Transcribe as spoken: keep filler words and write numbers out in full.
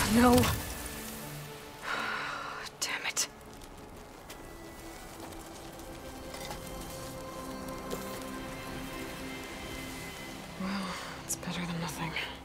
No. Damn it. Well, it's better than nothing.